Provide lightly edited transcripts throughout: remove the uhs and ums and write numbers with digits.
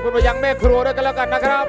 คุณไปยังแม่ครัวด้วยกันแล้วกันนะครับ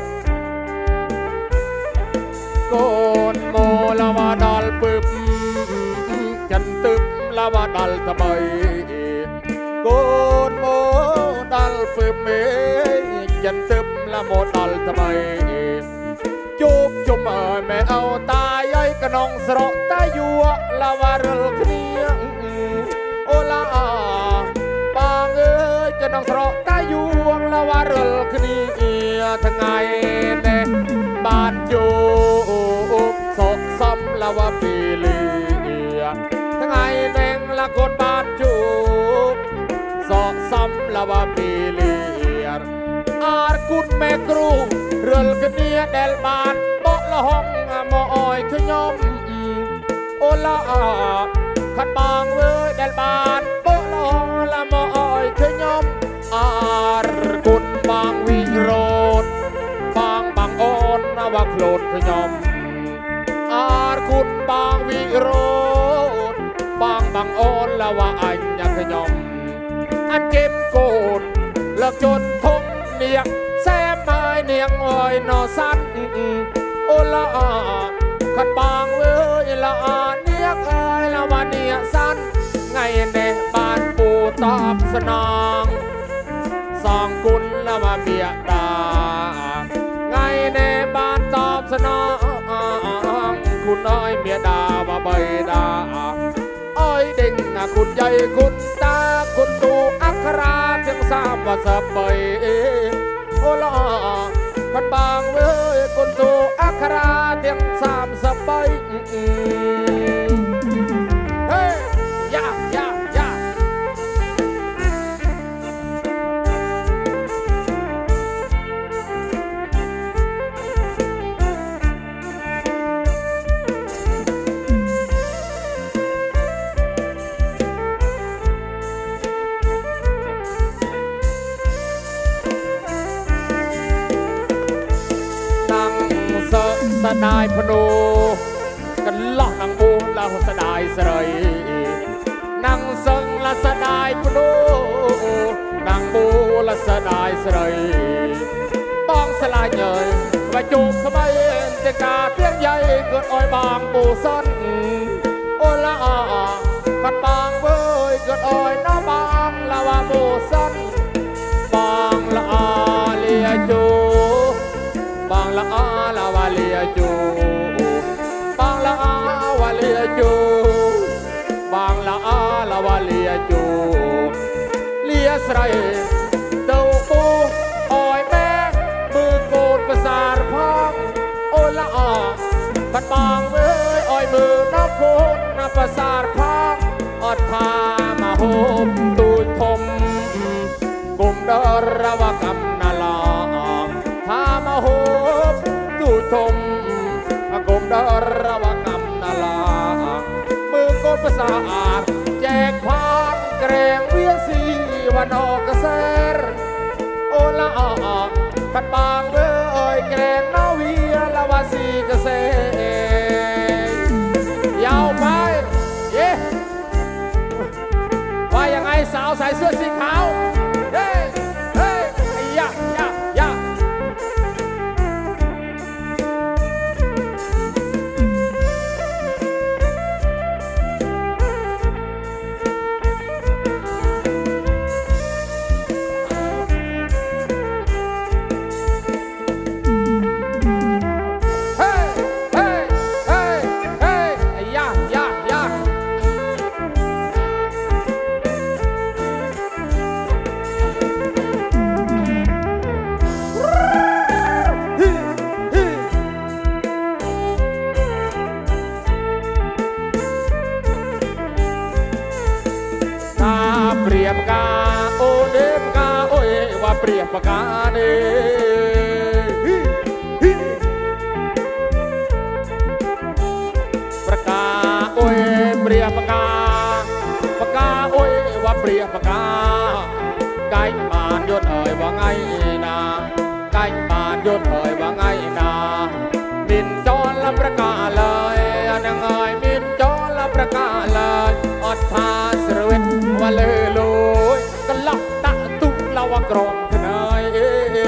โกนโมลาวาดอลปึบจันตึบลาวาดอลทำไมโกนโมดอลปึบเมจันตึบละโมดอลทำไมจุบจุบแม่เอาตายย้อยกระนองสระตายัวลาวาเรลคเนียโอลาบางเอ้ยกระนองสระตายัวลาวาเรลคเนียทั้งไงเน่บ้านจูสกซ้ำละว่าปีเลียทั้งไงแดงละคนบ้านจูสกซ้ำละว่าปีเลียอาร์กุดแม่ครูเรือนกันเนียเดลบานโปะละห้องมออ้อยขยมโอละขัดบางเว้ยเดลบานโปะละห้องละมออ้อยขยมอาร์กุดบางวิโรดบางโอนว่าโคลดขยมอาร์กุดบางวิโรดบางโอนละว่าอันยาขยมอันเก็บโกดเลิกจนทงเนียงแซมไม้เนียงอ้อยนอสันโอละขัดบางเว้ยละเนียงอ้อยละวันเนียสันไงในบ้านปูตอบสนองสองกุลละว่าเมียดาไงในบ้านตอบสนองคุณน้อยเมียดาว่าใบดาอ้อยเด้งคุณใหญ่คุณตาคุณตูอัคราเพียงสามว่าสบายโอละขัดบางเว้ยคุณตูอัคราเพียงสามสบายเฮ้ยยากสดายพนูกันล่อนางบูละสดายสระนางเซิงละสดายพนูนางบูละสดายสระต้องสลายเงยไปจูบขบายเจกาเพียงใหญ่เกิดอ้อยบางปูซ้อนโอละกันบางเว้ยเกิดอ้อยน้าบางละว่าปูซ้อนบางละเลียจูบางละละวาเลียจูบางละวาเลียจูบางละละวาเลียจูเลียสไรเต้าปูอ้อยแม่มือโกดประสาทพองโอละปัดบางเว้ยอ้อยมือนับโกดนับประสาทพองอดพามาโฮมตูทมกุมเดรวกำนาลาพามาโฮมตูทมกุมเดรวกำนาลามือโกดประสาทแจกพานเกรงเวียนสีวันออกกระเซรโอละขัดบางเว้ยเกรงนาเวียละวาสีกระเซยาวไปเย่ว่ายังไงสาวใส่เสื้อสีขาวเฮ้เฮ้ยะเปรียบกาโอเดมกาโอยว่าเปรียบกาเนประกาโอยเปรียบกาโอยว่าเปรียบกาไก่บานยศเอ่ยว่าไงนาไก่บานยศเอ่ยว่าไงนามินจอนละประกาเลยนางเอ่ยมินจอนละประกาเลยอดพาสรวิทว่าเลยลอยก็ลับตะตุกละว่ากรองขนาย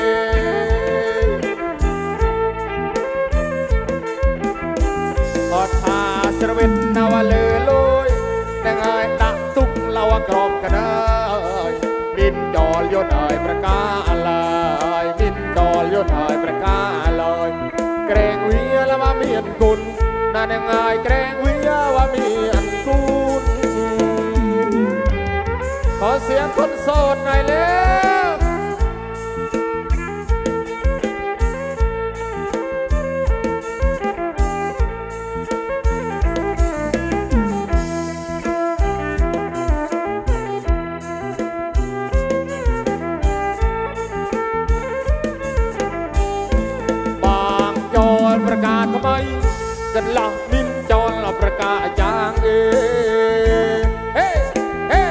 กรอบกันเลยบินจอลยนต์เอ่ยประกาเลยบินจอลยนต์เอ่ยประกาเลยเกรงเวียแล้วว่ามีอันกุลนั่นยังไงเกรงเวียว่ามีอันกุลขอเสียงคนโสดหน่อยเร็วประกาศทำไมกันล่ะมินจอนล่ะประกาศจางเฮ้เฮ้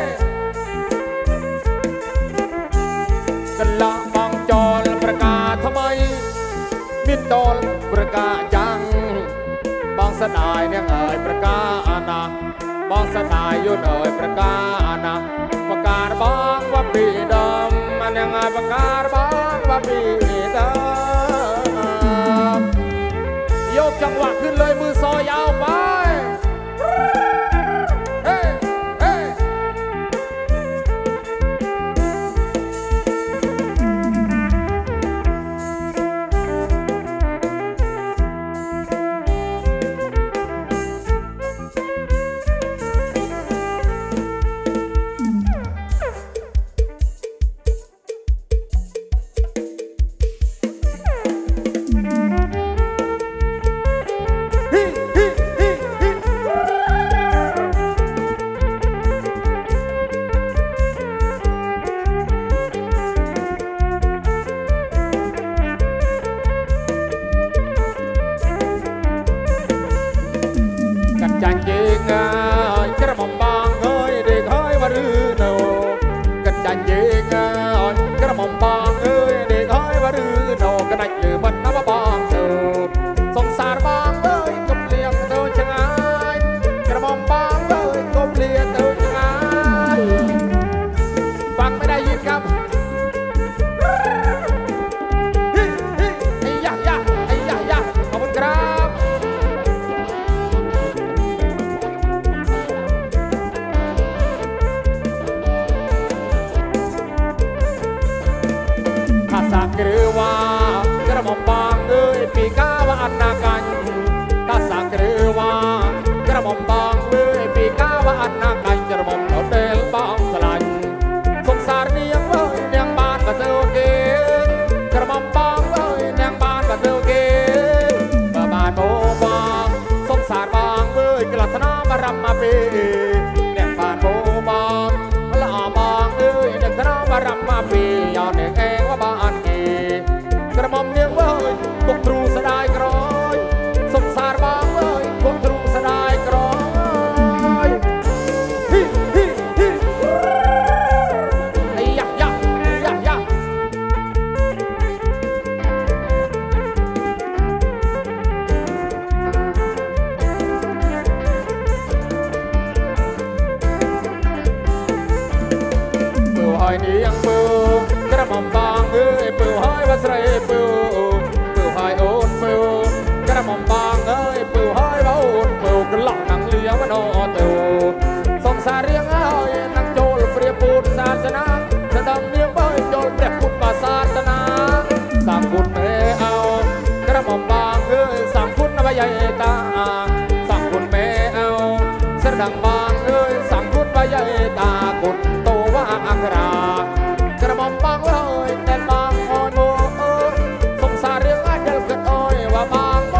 กันล่ะบางจอนประกาศทำไมมินจอนประกาศจางบางสนายเนี่ยเอ่ยประกาศนะบางสนายยุ่นเอ่ยประกาศนะประกาศบางว่าปีดำมันยังไงประกาศบางว่าปีดำยกจังหวะขึ้นเลยมือซอยยาวไปเฮ้เฮ้จันยิงกระหม่อมบางเอ้ยเด็กเฮ้ยว่ารื้อโนกันจันยิงกระหม่อมบางเอ้ยเด็กเฮ้ยว่ารื้อโนกันได้ยืมมันนับบางเธอสงสารบางเอ้ยกบเลี้ยงเธอจังไงกระหม่อมบางเอ้ยกบเลี้ยงเธอจังไงฟังไม่ได้ยินครับไอ้ยะยะไอ้ยะยะขอบคุณครับสักหรือว่ากระหม่อมบางเอ้ยปีกาว่าอันนากันถ้าสักหรือว่ากระหม่อมบางเอ้ยปีกาว่าอันนากันกระหม่อมเราเดลบางสลันสงสารเนียงเอ้ยเนียงบ้านมาเจอเกณฑ์กระหม่อมบางเอ้ยเนียงบ้านมาเจอเกณฑ์มาบ้านโบบางสงสารบางเอ้ยกลัดน้ำมารำมาเปเนียงบ้านโบบางละบางเอ้ยเนียงน้ำมารำมาเปยอดเนียงเองว่าบ้านกระหม่อมเนียงเว้ยกบตรูสดายกรอยสงสารบางเว้ยกบตรูสดายกรอยฮิฮิฮิไอ้ยะยะยะยะเปื่อยหอยเนียงเปื่อยกระหม่อมบางเอ้ยเปื่อยหอยว่าใส่เปื่อยหอยโอนเปื่อยกระหม่อมบางเอ้ยเปื่อยหอยว่าโอนเปื่อยกระหล่ำนังเลี้ยงว่าโนเตียวสงสารเรียงเอ้ยนังโจลเปรียบปูนศาสนาจะดำเลี้ยงเอ้ยโจลเปรียบพุทธศาสนาสั่งคุณเมเอากระหม่อมบางเอ้ยสั่งคุณว่าใหญ่ตาสั่งคุณเมเอาเสดังบางเอ้ยสั่งคุณว่าใหญ่ตาคุณโตว่าอังรากระหม่อมบางเอ้ยแต่บางอ่อนโมสงสารเรื่องอาเดลเกิดอ้อยว่าบางโม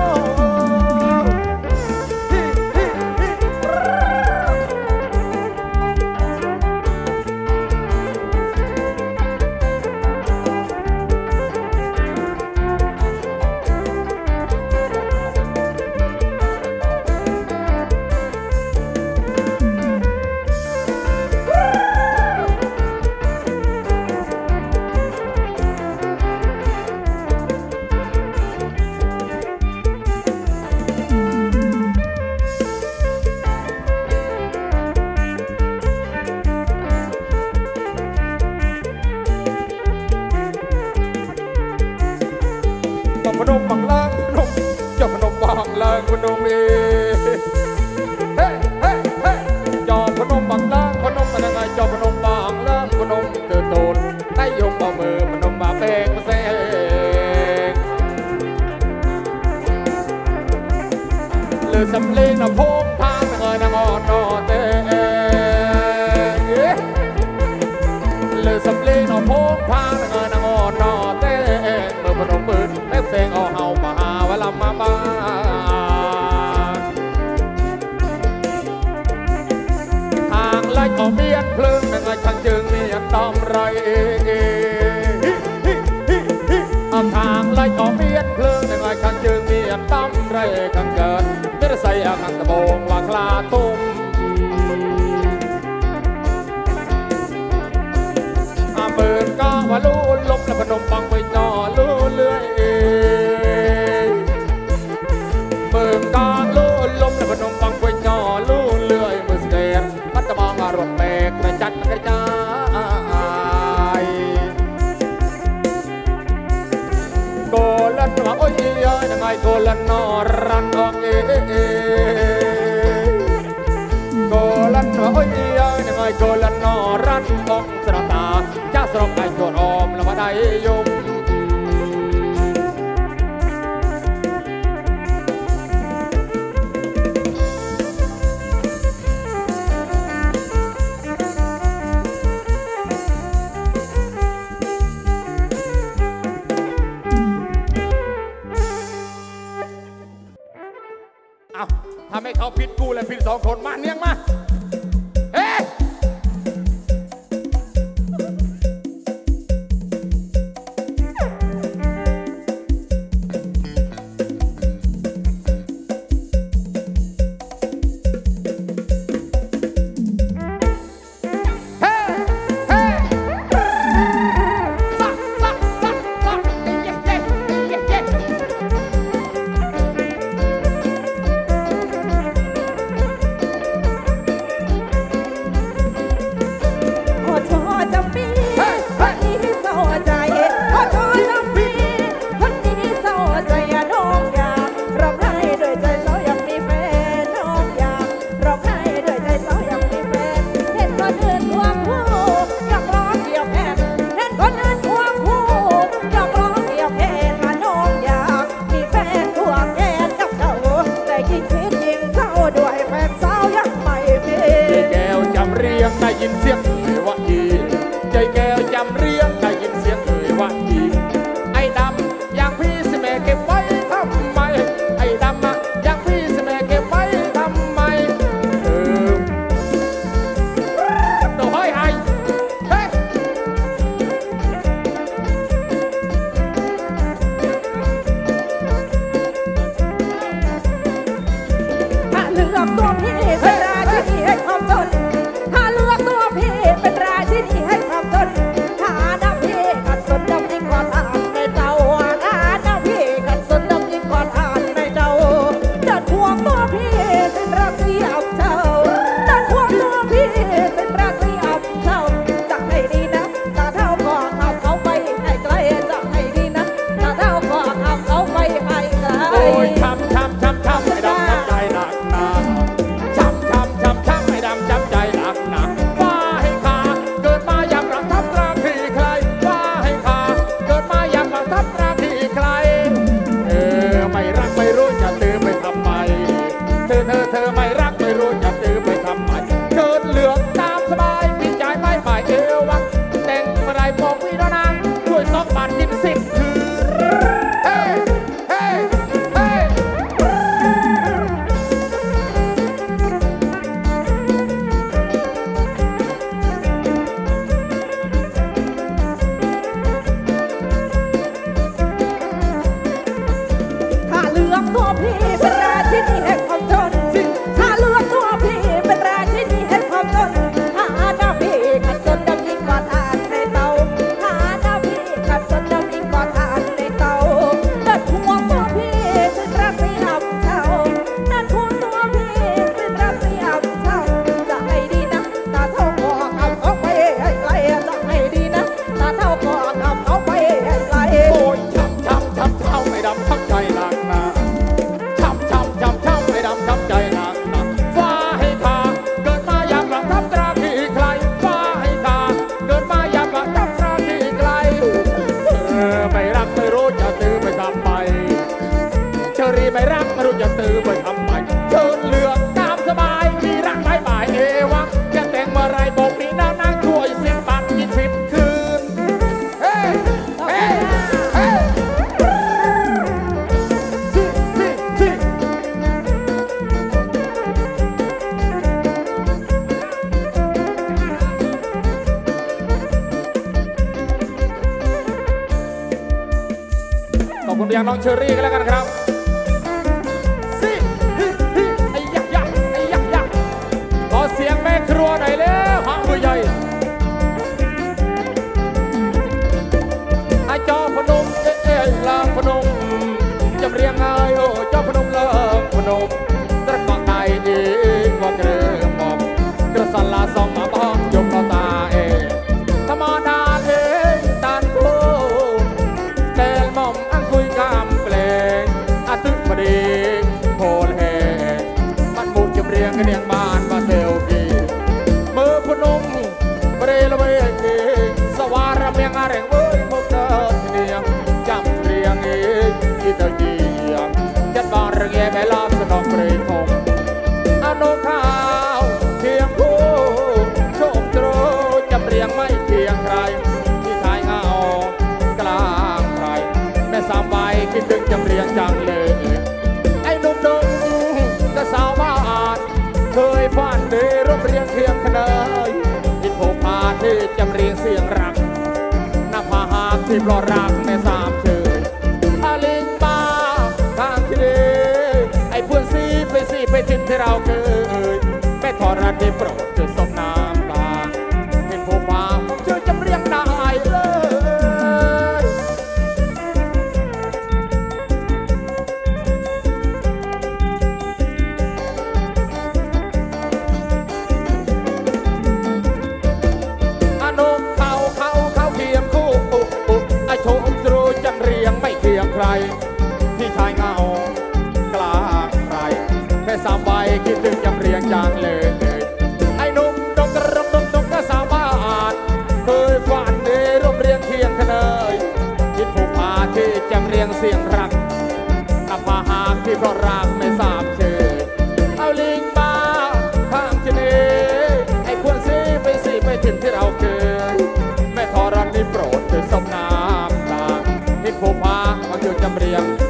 ไล่เอาเมียนเพลิงยังไงทางจึงเมียนตอมไรทางไล่เอาเมียนเพลิงยังไงทางจึงเมียนตอมไรขังเกินเมื่อใส่อาขังตะโบงวางคลาตุ้มเปิดก็ว่าลู่ลบและพนมปังไปนอลู่เลื่อยเปิดก็ลู่ลบและพนมปังไปนอลู่เลื่อยมือสเกตมัดตะมองอารมณ์แบกกระจัดกระจายโกลันว่าโอ้ยย้อยยังไงโกลันนอรันออกโกลันว่าโอ้ยย้อยยังไงโกลันนอรันออกสระตาจะสรงไอ้โจรอมแล้วมาได้ยมเอาทำให้เขาผิดกูและผิด2 คนมาเนียงมาเฮ้ได้ยินเสียงเอ่ยว่าอีใจแก้วจำเรียงได้ยินเสียงเอ่ยว่าอีไอ้ดำอย่างพี่สิแม่เก็บไว้ทำไมไอ้ดำอะอย่างพี่สิแม่เก็บไว้ทำไมตัวห้อยไอ้เฮ้ถ้าเลือกตัวพี่เป็นราชินีให้ความจนเป็นราชินีให้ความทนฐานะพี่กัดสนดำยิ่งกว่าทานในเตาฐานะพี่กัดสนดำยิ่งกว่าทานในเตาเดินควงตัวพี่เป็นราศีอับเจ้าเดินควงตัวพี่เป็นราศีอับเจ้าจะให้ดีนะตาเท่าก็เอาเขาไปให้ไกลจะให้ดีนะตาเท่าก็เอาเขาไปให้ไกลโอ้ยช้ำให้ดำใจหนักหนาช้ำให้ดำใจหนักหนาเธอไม่รักไม่รู้จะตื้อไปทำไมเกิดเหลืองอย่างน้องเชอรี่กันแล้วกันครับสิไอ้ยักษ์ยักษ์ไอ้ยักษ์ยักษ์ขอเสียงแม่ครัวหน่อยแล้วหางมือใหญ่ไอ้จอพนมลางพนมจำเรียงไงโอ้จอพนมลางพนมตระกอกไก่เองว่าเกลือหมอกกระสันลาสองมาบ้องยกเราตาเอธรรมดาเองตานโคแต่หม่อมอังคุยกามเปลงอาตึกพอดีโพลแห่มันมุกจำเรียงกันเรียงบ้านมาเทวกีมือพนมเปรย์ละเวกีสวารเมียงอาเร่งเว้ยมุกเดินเนียงจำเรียงเองที่ตะเกียงจัดบางระเงียบไปลาบสนองเปรย์คงอนุข้าวเพียงคู่โชคโตรจำเรียงไม่เพียงใครที่ทายเงากลางใครแม่สามใบคิดถึงจำเรียงจังเลยไอ้หนุ่มดงก็สาวบ้านเคยฝันได้ร่วมเรียงเคียงขนายอินโผพาที่จำเรียงเสียงรักน้ำพาหากที่ปลอดรักแม่สามเชยอาลิงบ้าทางที่ดีไอ้พวนซีไปทิ้งที่เราเคยแม่ทอรันที่โปรดจะสมน้ำตาเป็นโผพาเจอจำเรียงได้เลยอนุเขาเคียงคู่ไอ้โชมตรูจำเรียงไม่เคียงใครที่ชายเงากลางใครแม่สามใบคิดถึงจำเรียงจางเลยไอ้หนุ่มดงกระรมดงก็สาวบ้านเคยฝันได้ร่วมเรียงเคียงขนายคิดผูกพาที่จำเรียงเสียงรักนับพาหากที่เพราะรักไม่สามเชยเอาลิงมาข้างที่นี่ไอ้พวนซีไปถึงที่เราเคยแม่ทอรันนี่โปรดจะสมน้ำตาคิดผูกพาบางอยู่จำเรียง